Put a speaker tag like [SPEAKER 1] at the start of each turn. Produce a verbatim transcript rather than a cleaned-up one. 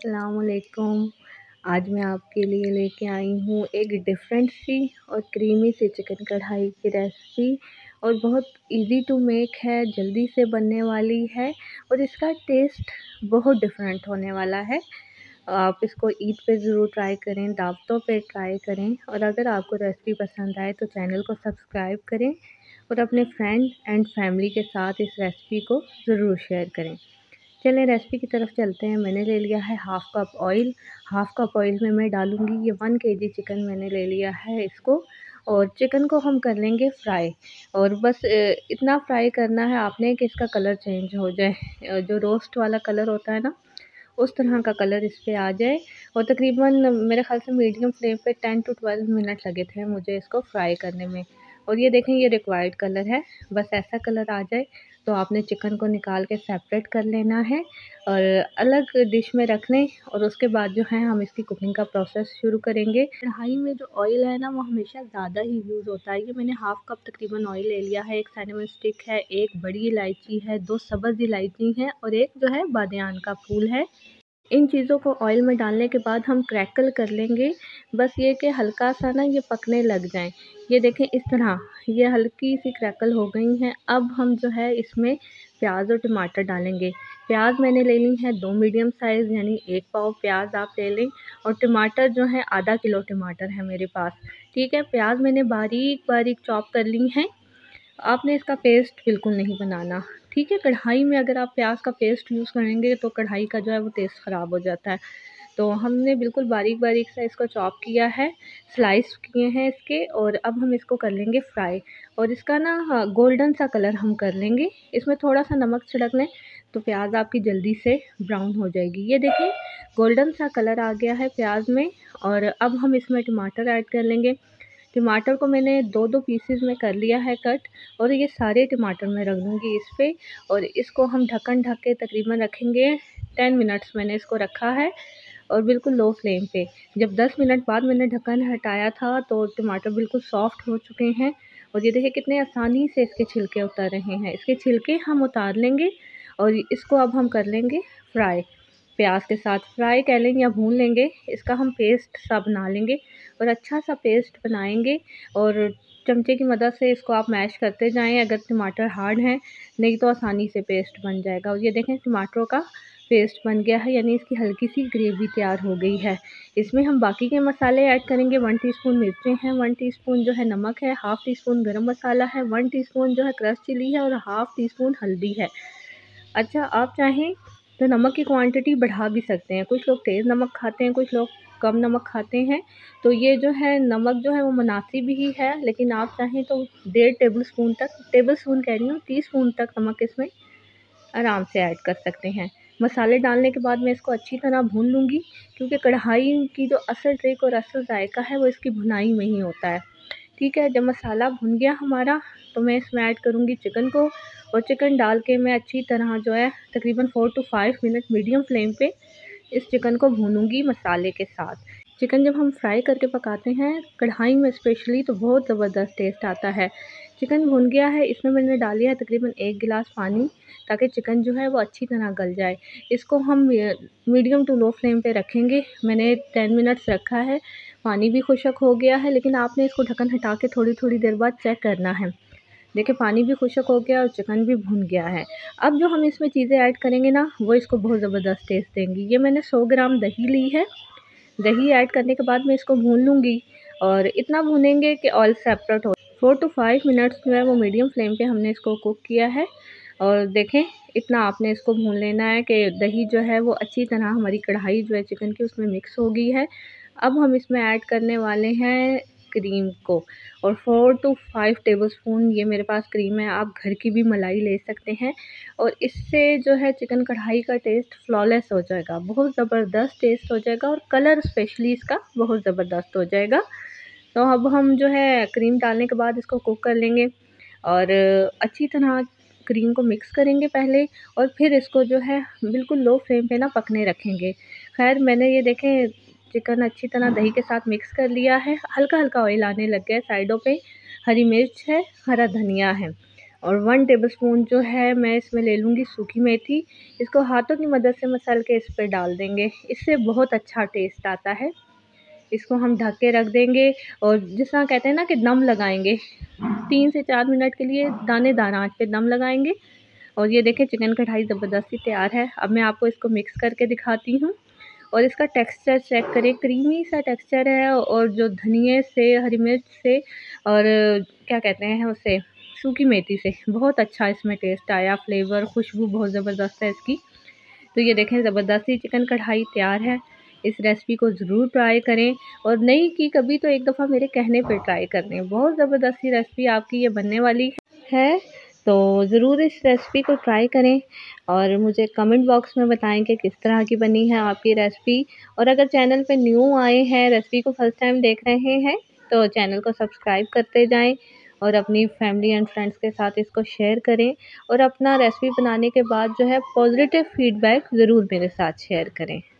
[SPEAKER 1] अस्सलामुअलैकुम। आज मैं आपके लिए लेके आई हूँ एक डिफरेंट सी और क्रीमी सी चिकन कढ़ाई की रेसिपी और बहुत इजी टू मेक है, जल्दी से बनने वाली है और इसका टेस्ट बहुत डिफरेंट होने वाला है। आप इसको ईद पे ज़रूर ट्राई करें, दावतों पे ट्राई करें और अगर आपको रेसिपी पसंद आए तो चैनल को सब्सक्राइब करें और अपने फ्रेंड एंड फैमिली के साथ इस रेसिपी को ज़रूर शेयर करें। चलें रेसिपी की तरफ चलते हैं। मैंने ले लिया है half cup oil. Half cup oil में मैं डालूँगी ये वन केजी चिकन मैंने ले लिया है इसको, और चिकन को हम कर लेंगे फ्राई। और बस इतना फ्राई करना है आपने कि इसका कलर चेंज हो जाए, जो रोस्ट वाला कलर होता है ना, उस तरह का कलर इस पे आ जाए। और तकरीबन मेरे ख़्याल से मीडियम फ्लेम पे टेन टू ट्वेल्व मिनट लगे थे मुझे इसको फ्राई करने में। और ये देखें, ये रिक्वायर्ड कलर है, बस ऐसा कलर आ जाए तो आपने चिकन को निकाल के सेपरेट कर लेना है और अलग डिश में रख लें। और उसके बाद जो है हम इसकी कुकिंग का प्रोसेस शुरू करेंगे। कढ़ाई में जो ऑयल है ना, वो हमेशा ज़्यादा ही यूज़ होता है। ये मैंने हाफ़ कप तकरीबन ऑयल ले लिया है। एक सिनेमन स्टिक है, एक बड़ी इलायची है, दो सब्ज़ इलायची है और एक जो है बादियान का फूल है। इन चीज़ों को ऑयल में डालने के बाद हम क्रैकल कर लेंगे। बस ये कि हल्का सा ना ये पकने लग जाएं। ये देखें इस तरह ये हल्की सी क्रैकल हो गई हैं। अब हम जो है इसमें प्याज और टमाटर डालेंगे। प्याज मैंने ले ली है दो मीडियम साइज़, यानी एक पाव प्याज आप ले लें। और टमाटर जो है आधा किलो टमाटर है मेरे पास। ठीक है, प्याज मैंने बारीक बारीक चॉप कर ली हैं। आपने इसका पेस्ट बिल्कुल नहीं बनाना। ठीक है, कढ़ाई में अगर आप प्याज का पेस्ट यूज़ करेंगे तो कढ़ाई का जो है वो टेस्ट ख़राब हो जाता है। तो हमने बिल्कुल बारीक बारीक सा इसको चॉप किया है, स्लाइस किए हैं इसके। और अब हम इसको कर लेंगे फ्राई और इसका ना हाँ, गोल्डन सा कलर हम कर लेंगे। इसमें थोड़ा सा नमक छिड़क लें तो प्याज आपकी जल्दी से ब्राउन हो जाएगी। ये देखें गोल्डन सा कलर आ गया है प्याज में। और अब हम इसमें टमाटर ऐड कर लेंगे। टमाटर को मैंने दो दो पीसेस में कर लिया है कट, और ये सारे टमाटर मैं रख दूँगी इस पे। और इसको हम ढक्कन ढक के तकरीबन रखेंगे टेन मिनट्स मैंने इसको रखा है, और बिल्कुल लो फ्लेम पे। जब दस मिनट बाद मैंने ढक्कन हटाया था तो टमाटर बिल्कुल सॉफ्ट हो चुके हैं। और ये देखिए कितने आसानी से इसके छिलके उतर रहे हैं। इसके छिलके हम उतार लेंगे और इसको अब हम कर लेंगे फ्राई। प्याज के साथ फ्राई कर लेंगे या भून लेंगे। इसका हम पेस्ट सा बना लेंगे और अच्छा सा पेस्ट बनाएंगे। और चमचे की मदद से इसको आप मैश करते जाएं अगर टमाटर हार्ड हैं, नहीं तो आसानी से पेस्ट बन जाएगा। और ये देखें टमाटरों का पेस्ट बन गया है, यानी इसकी हल्की सी ग्रेवी तैयार हो गई है। इसमें हम बाकी के मसाले ऐड करेंगे। वन टीस्पून मिर्चें हैं, वन टीस्पून जो है नमक है, हाफ़ टी स्पून गरम मसाला है, वन टीस्पून जो है क्रश चिली है और हाफ़ टी स्पून हल्दी है। अच्छा, आप चाहें तो नमक की क्वांटिटी बढ़ा भी सकते हैं। कुछ लोग तेज़ नमक खाते हैं, कुछ लोग कम नमक खाते हैं। तो ये जो है नमक जो है वो मुनासिब ही है, लेकिन आप चाहें तो डेढ़ टेबल स्पून तक, टेबल स्पून कह रही हूँ, टी स्पून तक नमक इसमें आराम से ऐड कर सकते हैं। मसाले डालने के बाद मैं इसको अच्छी तरह भून लूँगी, क्योंकि कढ़ाई की जो असल ट्रिक और असल जायका है वो इसकी भुनाई में ही होता है। ठीक है, जब मसाला भुन गया हमारा तो मैं इसमें ऐड करूँगी चिकन को। और चिकन डाल के मैं अच्छी तरह जो है तकरीबन four to five minute medium flame पे इस चिकन को भूनूँगी मसाले के साथ। चिकन जब हम फ्राई करके पकाते हैं कढ़ाई में स्पेशली, तो बहुत ज़बरदस्त टेस्ट आता है। चिकन भुन गया है, इसमें मैंने डाल दिया है तकरीबन एक गिलास पानी, ताकि चिकन जो है वो अच्छी तरह गल जाए। इसको हम मीडियम टू लो फ्लेम पे रखेंगे। मैंने टेन मिनट्स रखा है। पानी भी खुश्क हो गया है, लेकिन आपने इसको ढक्कन हटा के थोड़ी थोड़ी देर बाद चेक करना है। देखिए पानी भी खुश्क हो गया और चिकन भी भुन गया है। अब जो हम इसमें चीज़ें ऐड करेंगे ना, वो इसको बहुत ज़बरदस्त टेस्ट देंगी। ये मैंने सौ ग्राम दही ली है। दही ऐड करने के बाद मैं इसको भून लूँगी, और इतना भूनेंगे कि ऑयल सेपरेट हो। फ़ोर टू फ़ाइव मिनट्स जो है वो मीडियम फ्लेम पे हमने इसको कुक किया है। और देखें इतना आपने इसको भून लेना है कि दही जो है वो अच्छी तरह हमारी कढ़ाई जो है चिकन की उसमें मिक्स हो गई है। अब हम इसमें ऐड करने वाले हैं क्रीम को, और फ़ोर टू फ़ाइव टेबलस्पून ये मेरे पास क्रीम है। आप घर की भी मलाई ले सकते हैं, और इससे जो है चिकन कढ़ाई का टेस्ट फ्लॉलेस हो जाएगा, बहुत ज़बरदस्त टेस्ट हो जाएगा, और कलर स्पेशली इसका बहुत ज़बरदस्त हो जाएगा। तो अब हम जो है क्रीम डालने के बाद इसको कुक कर लेंगे, और अच्छी तरह क्रीम को मिक्स करेंगे पहले, और फिर इसको जो है बिल्कुल लो फ्लेम पे ना पकने रखेंगे। खैर मैंने ये देखें चिकन अच्छी तरह दही के साथ मिक्स कर लिया है। हल्का हल्का ऑयल आने लग गया है साइडों पे। हरी मिर्च है, हरा धनिया है, और वन टेबलस्पून जो है मैं इसमें ले लूँगी सूखी मेथी। इसको हाथों की मदद से मसल के इस पे डाल देंगे, इससे बहुत अच्छा टेस्ट आता है। इसको हम ढक के रख देंगे और जिस तरह कहते हैं ना कि दम लगाएंगे, तीन से चार मिनट के लिए दानेदार आंच पे दम लगाएंगे। और ये देखें चिकन कढ़ाई ज़बरदस्ती तैयार है। अब मैं आपको इसको मिक्स करके दिखाती हूँ और इसका टेक्सचर चेक करें, क्रीमी सा टेक्सचर है और जो धनिए से, हरी मिर्च से और क्या कहते हैं उसे, सूखी मेथी से बहुत अच्छा इसमें टेस्ट आया, फ्लेवर, खुशबू बहुत ज़बरदस्त है इसकी। तो ये देखें ज़बरदस्ती चिकन कढ़ाई तैयार है। इस रेसिपी को ज़रूर ट्राई करें और नहीं की कभी तो एक दफ़ा मेरे कहने पर ट्राई कर लें। बहुत ज़बरदस्ती रेसिपी आपकी ये बनने वाली है, तो ज़रूर इस रेसिपी को ट्राई करें और मुझे कमेंट बॉक्स में बताएं कि किस तरह की बनी है आपकी रेसिपी। और अगर चैनल पे न्यू आए हैं, रेसिपी को फर्स्ट टाइम देख रहे हैं, तो चैनल को सब्सक्राइब करते जाएं और अपनी फैमिली एंड फ्रेंड्स के साथ इसको शेयर करें और अपना रेसिपी बनाने के बाद जो है पॉजिटिव फीडबैक ज़रूर मेरे साथ शेयर करें।